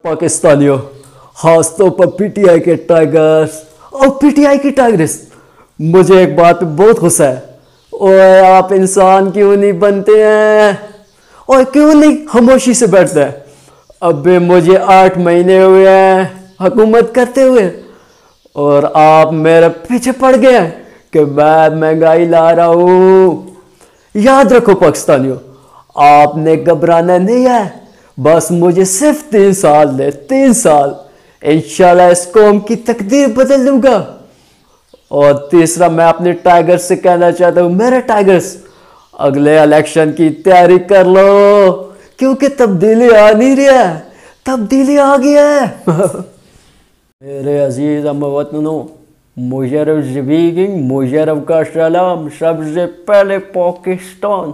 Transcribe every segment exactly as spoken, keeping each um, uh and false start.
पाकिस्तानियों, खासतौर पर पीटीआई के टाइगर्स और पीटीआई की टाइग्रेस, मुझे एक बात पे बहुत गुस्सा है। ओए आप इंसान क्यों नहीं बनते हैं और क्यों नहीं खामोशी से बैठते हैं? अबे मुझे आठ महीने हुए हैं हुकूमत करते हुए और आप मेरे पीछे पड़ गए हैं कि मैं महंगाई ला रहा हूँ। याद रखो पाकिस्तानियों, आपने घबराना नहीं है। बस मुझे सिर्फ तीन साल दे, तीन साल, इंशाल्लाह इस कौम की तकदीर बदल दूंगा। और तीसरा, मैं अपने टाइगर्स से कहना चाहता हूँ, मेरे टाइगर्स, अगले इलेक्शन की तैयारी कर लो क्योंकि तब्दीली आ नहीं रही है, तब्दीली आ गई है। मेरे अजीज हमवतनों, मुशर्रफ स्पीकिंग, मुशर्रफ का सलाम। सबसे पहले पाकिस्तान।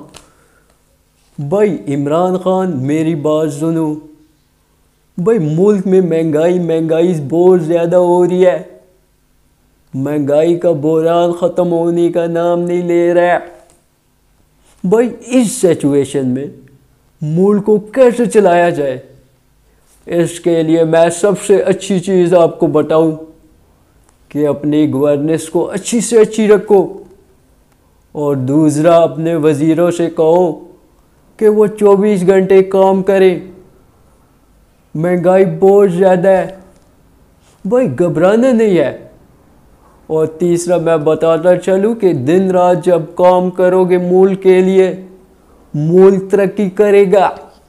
भाई इमरान खान, मेरी बात सुनो। भाई मुल्क में महंगाई महंगाई बहुत ज़्यादा हो रही है। महंगाई का बहरान ख़त्म होने का नाम नहीं ले रहा है। भाई इस सिचुएशन में मुल्क को कैसे चलाया जाए, इसके लिए मैं सबसे अच्छी चीज़ आपको बताऊं कि अपनी गवर्नेंस को अच्छी से अच्छी रखो। और दूसरा, अपने वज़ीरों से कहो कि वो चौबीस घंटे काम करें। महंगाई बहुत ज़्यादा है भाई, घबराना नहीं है। और तीसरा, मैं बताता चलूँ कि दिन रात जब काम करोगे मुल्क के लिए, मुल्क तरक्की करेगा।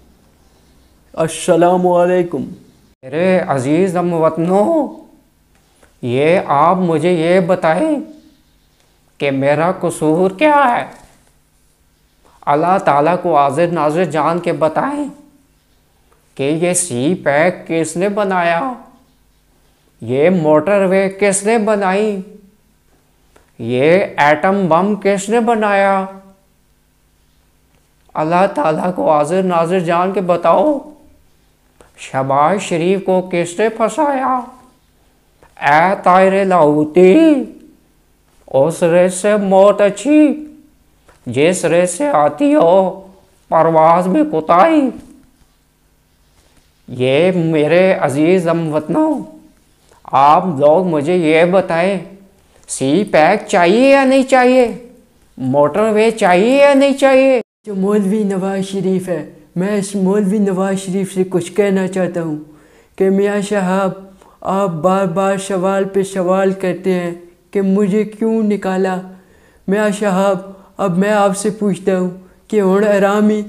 अस्सलामु अलैकुम। मेरे अजीज़ हमवतनों, ये आप मुझे ये बताएं कि मेरा कसूर क्या है। अल्लाह ताला को हाज़िर नाज़िर जान के बताएं कि ये सी पैक किसने बनाया, ये मोटरवे किसने बनाई, ये एटम बम किसने बनाया। अल्लाह ताला को हाज़िर नाज़िर जान के बताओ, शहबाज शरीफ को किसने फंसाया। ए तायरे लाहौती, उस रेस से मौत अच्छी जिस रेस से आती हो परवाज में कुताई। ये मेरे अजीज़ हमवतनों, आप लोग मुझे ये बताएं, सी पैक चाहिए या नहीं चाहिए, मोटरवे चाहिए या नहीं चाहिए। जो मौलवी नवाज शरीफ है, मैं इस मौलवी नवाज शरीफ से कुछ कहना चाहता हूँ कि मियाँ साहब, आप बार बार सवाल पे सवाल करते हैं कि मुझे क्यों निकाला। मियाँ साहब, अब मैं आपसे पूछता हूँ कि हुण आरामी।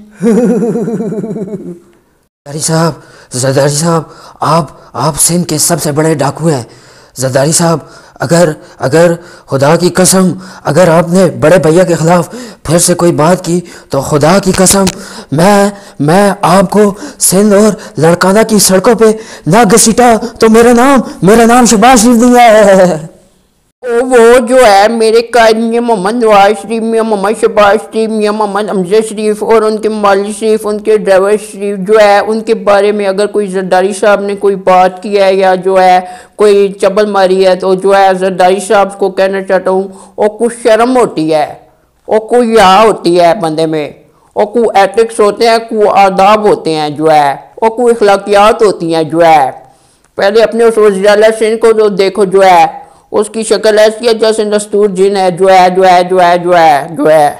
जरदारी साहब, जरदारी साहब, आप आप सिंध के सबसे बड़े डाकू हैं। जरदारी साहब, अगर अगर खुदा की कसम, अगर आपने बड़े भैया के ख़िलाफ़ फिर से कोई बात की तो खुदा की कसम मैं मैं आपको सिंध और लड़काना की सड़कों पे ना घसीटा तो मेरा नाम मेरा नाम शहबाज शरीफ नहीं है। ओ वो जो है मेरे कायद मियाँ मोहम्मद नवाज शरीफ, मियाँ मोहम्मद शहबाज शरीफ, मियाँ मोहम्मद अमजद शरीफ और उनके माली शरीफ, उनके ड्राइवर शरीफ जो है, उनके बारे में अगर कोई जरदारी साहब ने कोई बात की है या जो है कोई चबल मारी है तो जो है जरदारी साहब को कहना चाहता हूँ, और कुछ शर्म होती है, और कोई यहाँ होती है बंदे में, और कुछ एथिक्स होते हैं, कुछ आदाब होते हैं जो है, और कुछ अखलाकियात होती हैं जो है। पहले अपने उस वज़ीर सिंध को तो देखो जो है, उसकी शक्ल ऐसी है जैसे दस्तूर जिन है जो है जो है जो है जो है जो है।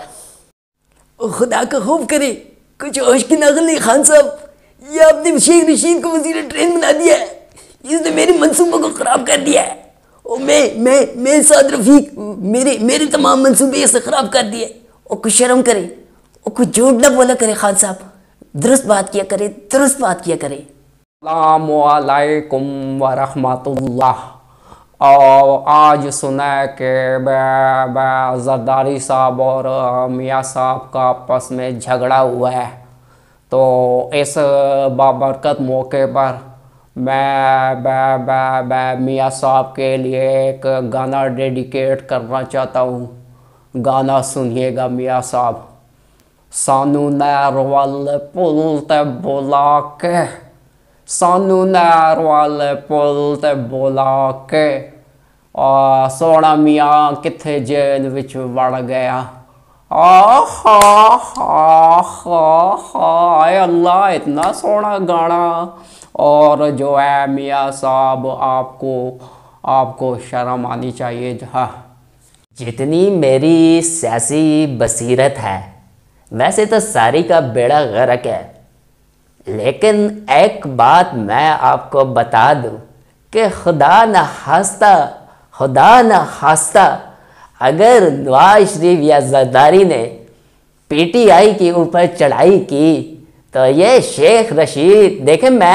खुदा का खूब करे, कुछ होश की नकल नहीं खान साहब। ये आपने शेख रशीद को वज़ीर ट्रेन बना दिया है, इसने मेरे मंसूबों को ख़राब कर दिया है। और मैं मैं मैं साद रफीक, मेरे मेरे तमाम मंसूबे इससे ख़राब कर दिए। और कुछ शर्म करे और कुछ झूठ ना बोला करे खान साहब, दुरुस्त बात किया करे, दुरुस्त बात किया करे। अस्सलामु अलैकुम व रहमतुल्लाह। और आज सुना है कि जरदारी साहब और मियाँ साहब का आपस में झगड़ा हुआ है, तो इस बाबरकत मौके पर मैं मैं मैं मैं मियाँ साहब के लिए एक गाना डेडिकेट करना चाहता हूँ। गाना सुनिएगा मियाँ साहब। सानू नैर वाले पुल ते बुला के, सानू नैर वाले पुल ते बुला के, और सोना मियाँ किथे जेल विच वड़ गया। आ हा हा हा, अल्लाह इतना सोना गाना और जो है मियाँ साहब आपको आपको शर्म आनी चाहिए। हाँ, जितनी मेरी सियासी बसीरत है वैसे तो सारी का बेड़ा गर्क है, लेकिन एक बात मैं आपको बता दूं कि खुदा न खास्ता खुदा न खास्ता अगर नवाज शरीफ या जरदारी ने पीटीआई के ऊपर चढ़ाई की तो ये शेख रशीद देखे मैं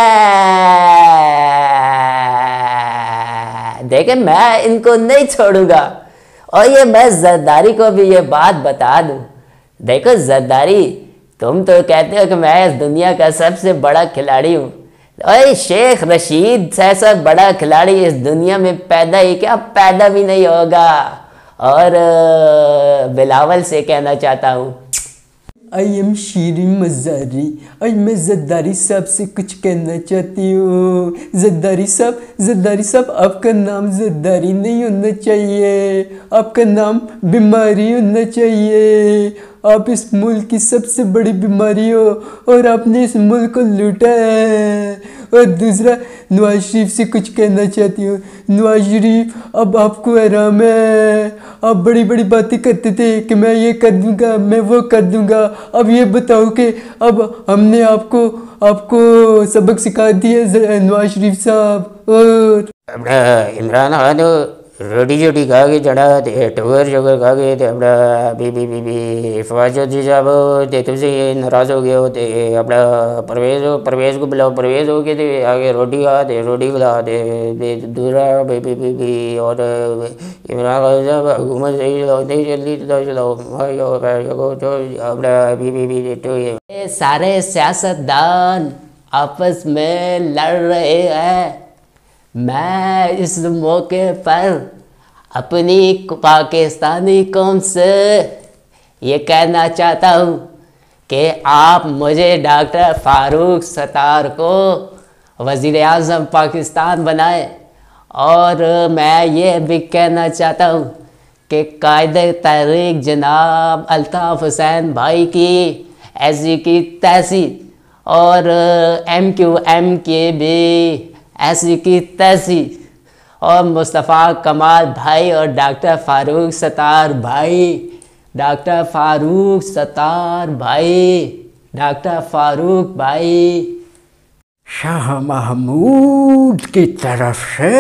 देखे मैं इनको नहीं छोड़ूंगा। और ये मैं जरदारी को भी ये बात बता दूं, देखो जरदारी, तुम तो कहते हो कि मैं इस दुनिया का सबसे बड़ा खिलाड़ी हूँ, अरे शेख रशीद से ऐसा बड़ा खिलाड़ी इस दुनिया में पैदा ही क्या पैदा भी नहीं होगा। और बिलावल से कहना चाहता हूँ, आई एम शीरीन मज़ारी, आज मैं जरदारी साहब से कुछ कहना चाहती हूँ। जरदारी साहब जरदारी साहब आपका नाम जरदारी नहीं होना चाहिए, आपका नाम बीमारी होना चाहिए। आप इस मुल्क की सबसे बड़ी बीमारी हो और आपने इस मुल्क को लूटा है। और दूसरा, नवाज शरीफ से कुछ कहना चाहती हूँ। नवाज शरीफ अब आपको आराम है, आप बड़ी बड़ी बातें करते थे कि मैं ये कर दूंगा मैं वो कर दूंगा। अब ये बताओ कि अब हमने आपको आपको सबक सिखा दिया नवाज शरीफ साहब। और इमरान खान रोटी जोटी खा के चढ़ा टगर शगर खा के अपना बीबी बीबी फवाद चौधरी साहब ते तुमसे ये नाराज़ हो गया हो ते अपना परवेज हो परवेज को बुलाओ, परवेज हो के ते आगे रोटी खा ते रोटी खिला दे दूसरा बीबी बीबी। और इमरान खान साहब हुकूमत सही चलाओ, नहीं चलती तो चलाओ अपना बीबी बीबी तो ये सारे सियासतदान आपस में लड़ रहे हैं। मैं इस मौके पर अपनी पाकिस्तानी कौम से ये कहना चाहता हूँ कि आप मुझे डॉक्टर फारूक सत्तार को वज़ीर आज़म पाकिस्तान बनाए। और मैं ये भी कहना चाहता हूँ कि कायदे तहरीक जनाब अल्ताफ़ हुसैन भाई की ऐसी की तैसी और एम क्यू एम के भी ऐसी की तैसी और मुस्तफ़ा कमाल भाई और डॉक्टर फारूक सत्तार भाई डॉक्टर फारूक सत्तार भाई डॉक्टर फारूक भाई शाह महमूद की तरफ से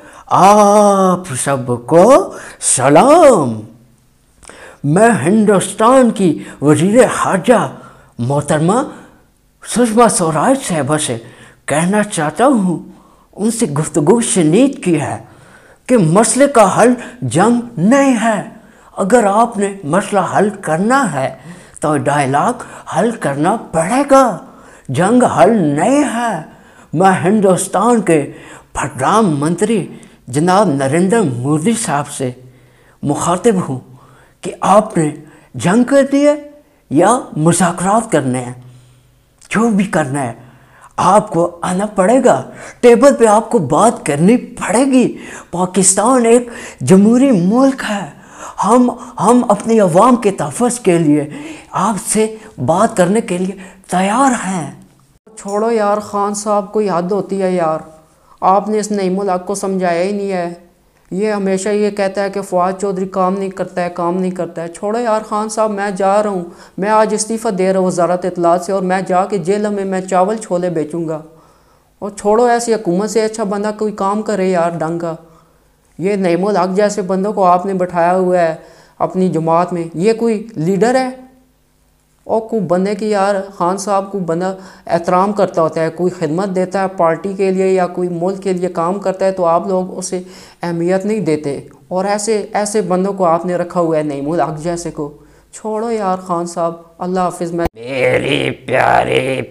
आप सबको सलाम। मैं हिंदुस्तान की वज़ीर ख़ारजा मोहतरमा सुषमा स्वराज साहबा से कहना चाहता हूँ, उनसे गुफ्तगू शनीद की है कि मसले का हल जंग नहीं है। अगर आपने मसला हल करना है तो डायलॉग हल करना पड़ेगा, जंग हल नहीं है। मैं हिंदुस्तान के प्रधानमंत्री जनाब नरेंद्र मोदी साहब से मुखातिब हूँ कि आपने जंग करनी है या मुज़ाकरात करने हैं, जो भी करना है आपको आना पड़ेगा, टेबल पे आपको बात करनी पड़ेगी। पाकिस्तान एक जमहूरी मुल्क है, हम हम अपनी अवाम के तहफ़्फ़ुज़ के लिए आपसे बात करने के लिए तैयार हैं। छोड़ो यार, खान साहब कोई हद होती है यार, आपने इस नईमुल हक को समझाया ही नहीं है। ये हमेशा ये कहता है कि फवाद चौधरी काम नहीं करता है काम नहीं करता है। छोड़ो यार खान साहब, मैं जा रहा हूँ, मैं आज इस्तीफ़ा दे रहा हूँ वज़ारत इत्तलात से और मैं जाके जेल में मैं चावल छोले बेचूँगा। और छोड़ो, ऐसी हुकूमत से अच्छा बंदा कोई काम करे यार ढंग का। ये नईमुल हक जैसे बंदों को आपने बैठाया हुआ है अपनी जमात में, ये कोई लीडर है? और कोई बंदे की यार खान साहब को बंदा एहतराम करता होता है, कोई खिदमत देता है पार्टी के लिए या कोई मुल्क के लिए काम करता है तो आप लोग उसे अहमियत नहीं देते। और ऐसे ऐसे बंदों को आपने रखा हुआ है नईमुल हक जैसे को। छोड़ो यार खान साहब, अल्लाह हाफिज़। मैं मेरी प्यारी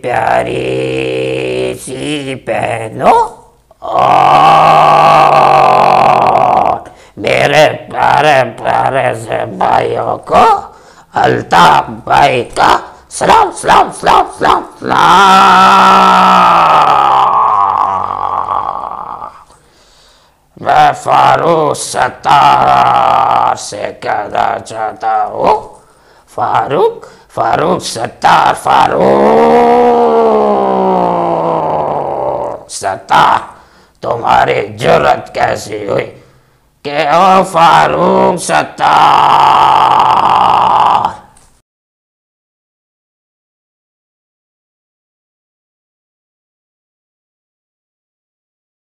प्यारी सी बहनों और मेरे प्यारे प्यारे से भाइयों को अल्ताफ भाई का सलाम सलाम सलाम सलाम सलाम। मैं फारूक सत्तार से कहना चाहता हूँ, फारूक फारूक सत्तार फारूक सत्तार, तुम्हारी जुर्रत कैसी हुई कि ओ फारूक सत्तार